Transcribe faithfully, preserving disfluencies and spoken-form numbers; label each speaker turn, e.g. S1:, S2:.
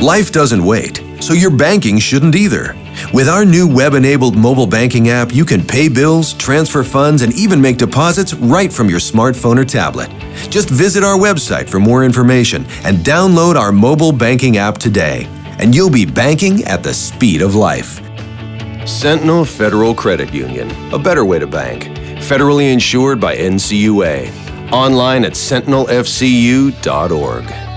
S1: Life doesn't wait, so your banking shouldn't either. With our new web-enabled mobile banking app, you can pay bills, transfer funds, and even make deposits right from your smartphone or tablet. Just visit our website for more information and download our mobile banking app today, and you'll be banking at the speed of life. Sentinel Federal Credit Union, a better way to bank. Federally insured by N C U A. Online at sentinel f c u dot org.